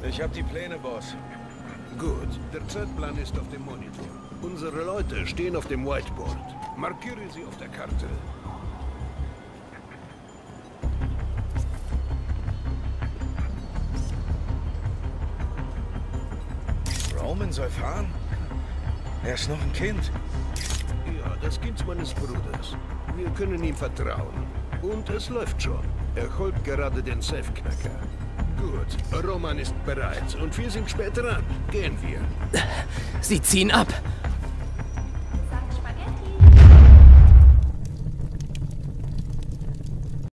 Ich habe die Pläne, Boss. Gut, der Zeitplan ist auf dem Monitor. Unsere Leute stehen auf dem Whiteboard. Markiere sie auf der Karte. Roman soll fahren? Er ist noch ein Kind. Ja, das Kind meines Bruders. Wir können ihm vertrauen. Und es läuft schon. Er holt gerade den Safeknacker. Gut, Roman ist bereit und wir sind spät dran. Gehen wir. Sie ziehen ab.